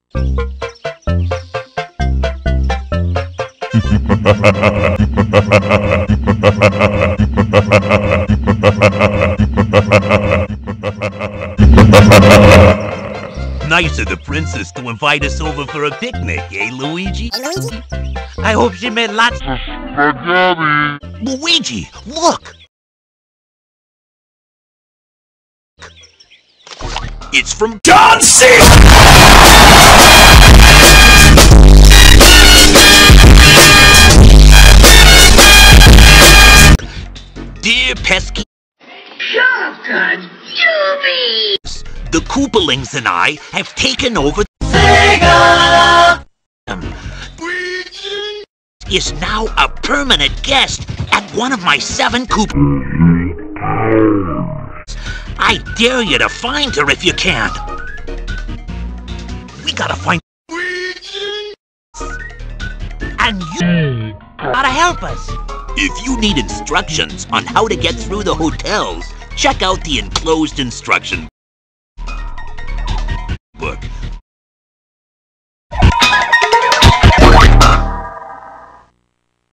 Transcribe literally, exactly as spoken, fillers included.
Nice of the princess to invite us over for a picnic, eh, Luigi? Hey, Luigi? I hope she made lots of spaghetti. Luigi, look! It's from John C. Dear pesky Shotgun Doobies! The Koopalings and I have taken over Sega! Is now a permanent guest at one of my seven Koop. I dare you to find her if you can. We gotta find and you gotta help us. If you need instructions on how to get through the hotels, check out the enclosed instruction.